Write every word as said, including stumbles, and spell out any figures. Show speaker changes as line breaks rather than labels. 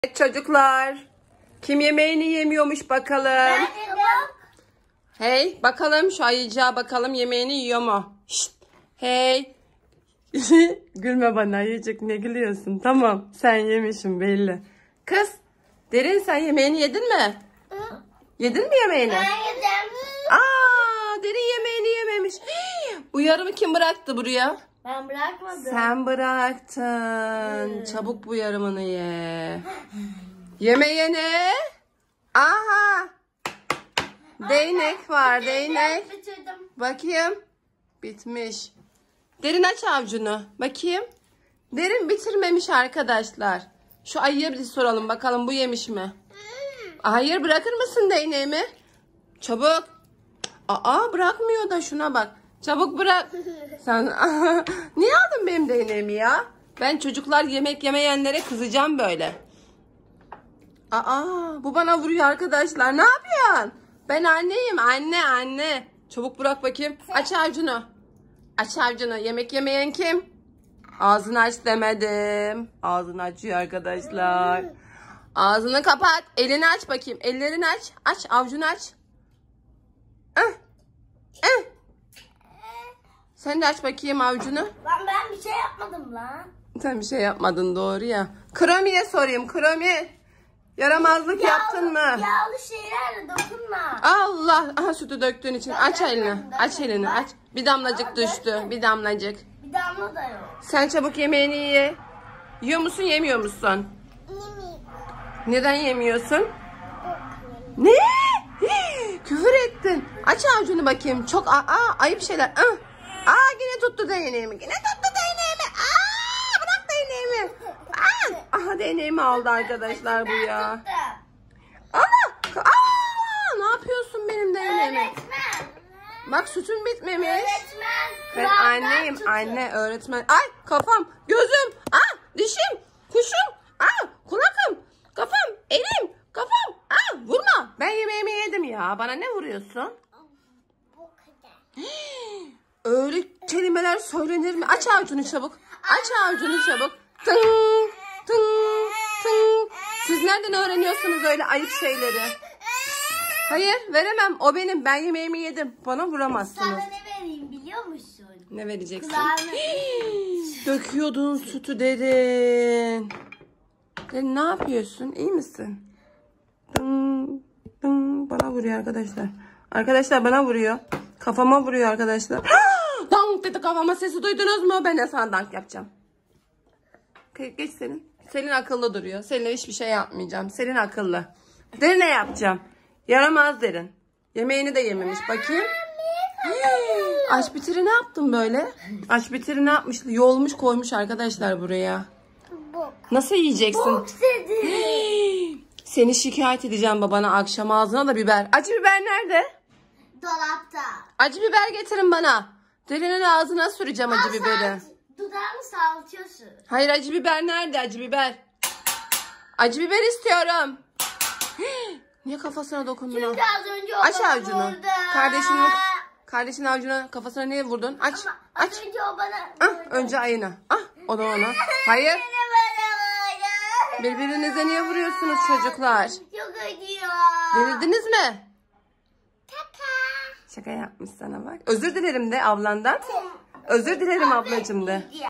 Evet çocuklar. Kim yemeğini yemiyormuş bakalım.
Ben
Hey bakalım şu ayıcağa bakalım yemeğini yiyor mu? Şşt. Hey. Gülme bana ayıcık, ne gülüyorsun? Tamam sen yemişsin belli. Kız Derin, sen yemeğini yedin mi? Yedin mi yemeğini?
Ben yedim.
Aa, Derin yemeğini yememiş. Hii, bu yarımı kim bıraktı buraya?
Ben bırakmadım.
Sen bıraktın. Çabuk bu yarımını ye. Yemeğini. Aha. Değnek var, değnek.
Ben bitirdim.
Bakayım. Bitmiş. Derin aç avucunu. Bakayım. Derin bitirmemiş arkadaşlar. Şu ayıya bir soralım bakalım, bu yemiş mi? Hayır, bırakır mısın değneğimi? Çabuk. Aa, bırakmıyor da, şuna bak. Çabuk bırak. Sen niye aldın benim değneğimi ya? Ben çocuklar yemek yemeyenlere kızacağım böyle. Aa, bu bana vuruyor arkadaşlar. Ne yapıyorsun? Ben anneyim. Anne anne. Çabuk bırak bakayım. Aç avucunu. Aç avucunu. Yemek yemeyen kim? Ağzını aç demedim. Ağzını açıyor arkadaşlar. Ağzını kapat. Elini aç bakayım. Ellerini aç. Aç. Avucunu aç. Ah. Ah. Sen de aç bakayım avucunu.
Ben, ben bir şey yapmadım lan.
Sen bir şey yapmadın, doğru ya. Kromi'ye sorayım. Kromi. Yaramazlık yaptın mı?
Yağlı şeylerle dokunma.
Allah. Aha, sütü döktüğün için. Aç elini. Aç elini. Aç. Bir damlacık düştü. Bir damlacık.
Bir damla da yok.
Sen çabuk yemeğini ye. Yiyor musun, yemiyor musun? Neden yemiyorsun? Ne? Hii, küfür ettin. Aç avucunu bakayım. Çok aa, ayıp şeyler. Aa, aa, yine tuttu değneğimi. Yine tuttu değneğimi. Aa, bırak değneğimi. Aa, aha, değneğimi aldı arkadaşlar bu ya.
Tuttum.
Ana! Aa, ne yapıyorsun benim değneğimi?
Öğretmen.
Bak, sütüm bitmemiş.
Öğretmen.
Ben
kulağımdan
anneyim,
tutun.
anne, öğretmen. Ay, kafam, gözüm, ah, dişim, kuşum, ah, kulakım, kafam, elim, kafam, ah, vurma. Ben yemeğimi yedim ya. Bana ne vuruyorsun?
Bu kadar.
Öyle kelimeler söylenir mi? Aç avucunu çabuk. Aç avucunu çabuk. Tın, tın, tın. Siz nereden öğreniyorsunuz öyle ayıp şeyleri? Hayır, veremem. O benim. Ben yemeğimi yedim. Bana vuramazsınız.
Sana ne vereyim biliyor musun?
Ne vereceksin?
Kulağına.
Döküyordun sütü Derin. Derin, ne yapıyorsun? İyi misin? Dın, dın, bana vuruyor arkadaşlar. Arkadaşlar bana vuruyor. Kafama vuruyor arkadaşlar. Dank dedi kafama, sesi duydunuz mu? Ben de sana dank yapacağım. Geç Selin. Selin akıllı duruyor. Selin'e hiçbir şey yapmayacağım. Selin akıllı. Derin ne yapacağım? Yaramaz Derin. Yemeğini de yememiş. Bakayım. Aç bitiri ne yaptın böyle? Aç bitiri ne yapmış? Yolmuş koymuş arkadaşlar buraya.
Bok.
Nasıl yiyeceksin?
Bok dedi.
Seni şikayet edeceğim babana akşam, ağzına da biber. Acı biber nerede?
Dolapta.
Acı biber getirin bana. Derin'in ağzına süreceğim acı biberi.
Dudağını salçıyorsun.
Hayır, acı biber nerede, acı biber? Acı biber istiyorum. Niye kafasına dokundun?
Çünkü az önce o
Aç
bana
avucunu.
vurdu.
Kardeşinin, kardeşinin avucuna, kafasına niye vurdun? Aç.
Ama
Aç.
az önce o bana
Ah,
vurdu.
önce ayına. Ah, o da ona. Hayır.
Yine bana vurdu.
Birbirinize niye vuruyorsunuz çocuklar?
Çok acıyor.
Denildiniz mi?
Kaka.
Şaka yapmış sana bak. Özür dilerim de ablandan. Özür dilerim ablacığım de.